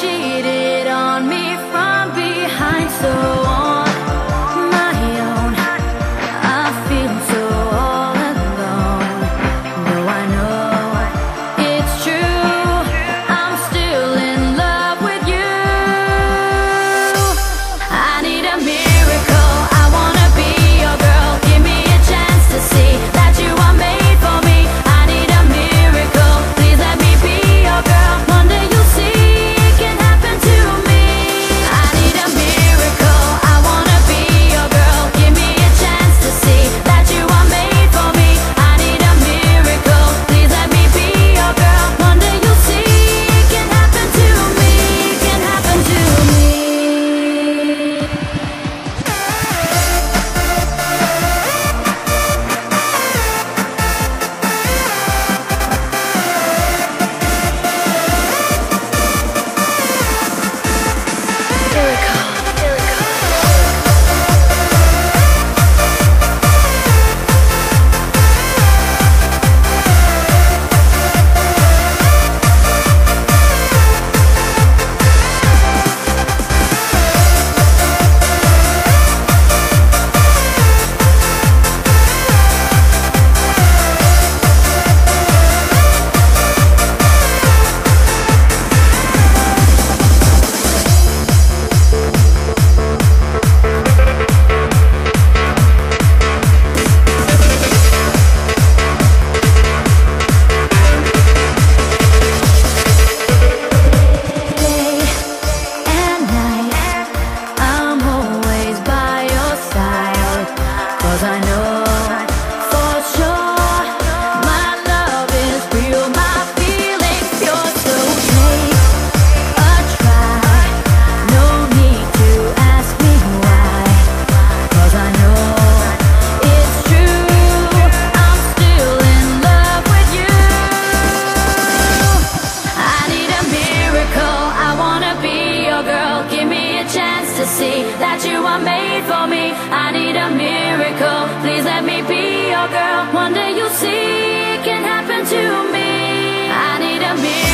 cheated on me from behind. So on my own, I feel so all alone. Though I know it's true, I'm still in love with you. I need a miracle, I wanna be your girl. Give me a chance to see that you are made for me. I need a miracle, please let me be your girl. One day you'll see it can happen to me. I need a miracle, I wanna be your girl. Give me a chance to see that you are made for me. I need a miracle, please let me be your girl. One day you'll see it can happen to me, can happen to me. I know for sure my love is real, my feelings pure. So take a try, no need to ask me why, 'cause I know it's true, I'm still in love with you. I need a miracle, I wanna be your girl. Give me a chance to see that you are made for me. I need a miracle, please let me be your girl. One day you'll see it can happen to me. I need a miracle.